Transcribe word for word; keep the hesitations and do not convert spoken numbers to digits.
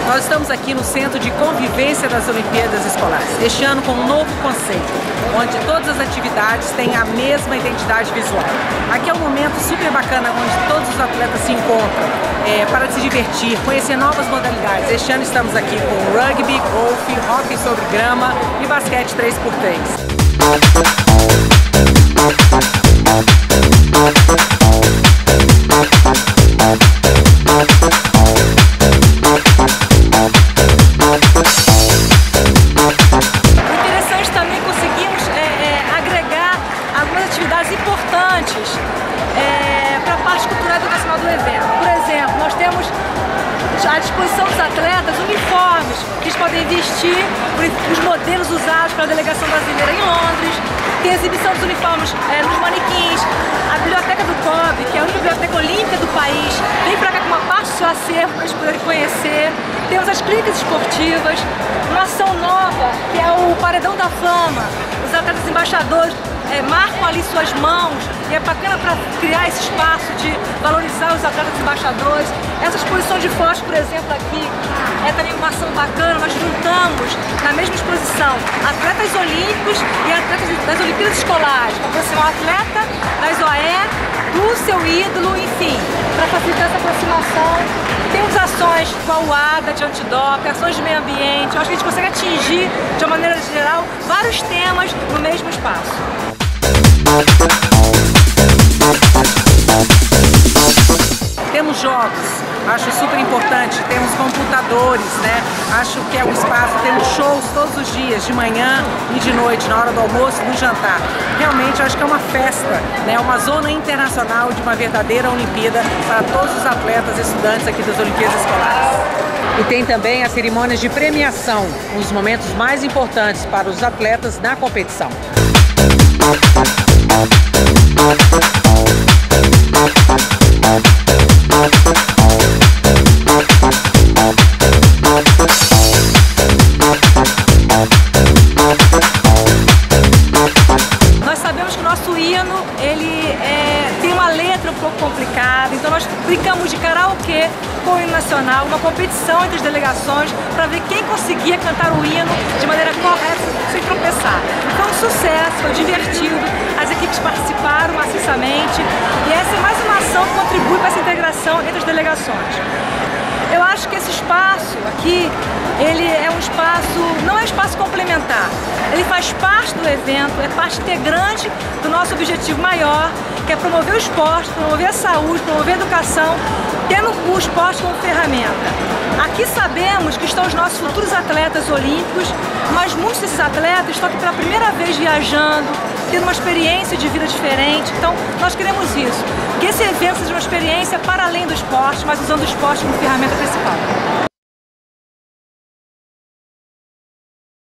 Nós estamos aqui no Centro de Convivência das Olimpíadas Escolares, este ano com um novo conceito, onde todas as atividades têm a mesma identidade visual. Aqui é um momento super bacana, onde todos os atletas se encontram é, para se divertir, conhecer novas modalidades. Este ano estamos aqui com rugby, golfe, hóquei sobre grama e basquete três por três. importantes é, para a parte cultural e educacional do evento. Por exemplo, nós temos à disposição dos atletas uniformes que eles podem vestir, os modelos usados pela delegação brasileira em Londres, tem a exibição dos uniformes é, nos manequins, a biblioteca do C O B, que é a única biblioteca olímpica do país, vem para cá com uma parte do seu acervo para eles poderem conhecer. Temos as clínicas esportivas, uma ação nova, que é o Paredão da Fama. Os atletas embaixadores É, marcam ali suas mãos e é bacana para criar esse espaço de valorizar os atletas embaixadores. Essa exposição de fotos, por exemplo, aqui é também uma ação bacana. Nós juntamos na mesma exposição atletas olímpicos e atletas das Olimpíadas Escolares, para aproximar o atleta das O E, do seu ídolo, enfim, para facilitar essa aproximação. Temos ações com a ADA de antidoping, ações de meio ambiente. Eu acho que a gente consegue atingir, de uma maneira geral, vários temas no mesmo espaço. Temos jogos, acho super importante, temos computadores, né? Acho que é um espaço, temos shows todos os dias, de manhã e de noite, na hora do almoço e do jantar. Realmente acho que é uma festa, né? Uma zona internacional de uma verdadeira Olimpíada para todos os atletas e estudantes aqui das Olimpíadas Escolares. E tem também as cerimônias de premiação, um dos momentos mais importantes para os atletas na competição. Nós sabemos que o nosso hino ele é, tem uma letra um pouco complicada, então nós brincamos de karaokê com o hino nacional, uma competição entre as delegações para ver quem conseguia cantar o hino de maneira correta, sem tropeçar. Foi um sucesso, foi divertido, as equipes participaram maciçamente e essa é mais uma ação que contribui para essa integração entre as delegações. Eu acho que esse espaço aqui, ele é um espaço, não é um espaço complementar, ele faz parte do evento, é parte integrante do nosso objetivo maior, que é promover o esporte, promover a saúde, promover a educação, tendo o esporte como ferramenta. Aqui sabemos que estão os nossos futuros atletas olímpicos, mas muitos desses atletas estão aqui pela primeira vez viajando, tendo uma experiência de vida diferente, então nós queremos isso, que esse evento seja uma experiência para além do esporte, mas usando o esporte como ferramenta principal.